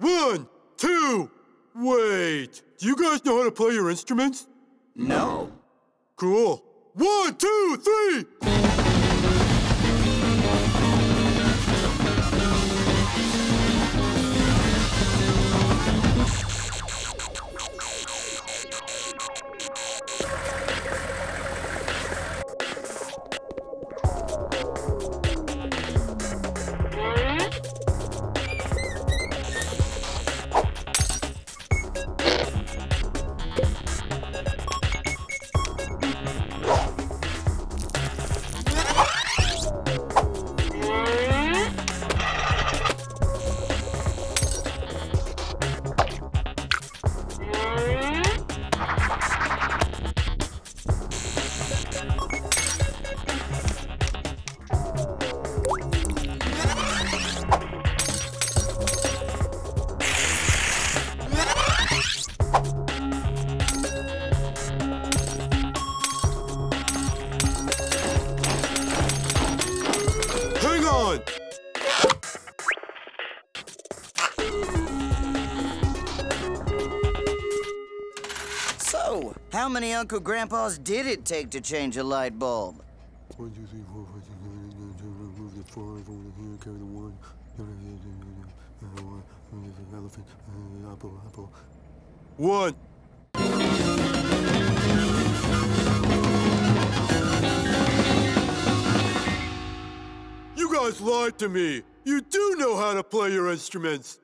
1, 2. Wait, do you guys know how to play your instruments? No. Cool. 1, 2, 3. Hang on! So, how many Uncle Grandpas did it take to change a light bulb? 1, 2, 3, 4, 5, 6, 7, 8, 9, 10, move the 4, over here, carry the 1. Elephant, apple. 1. You guys lied to me. You do know how to play your instruments.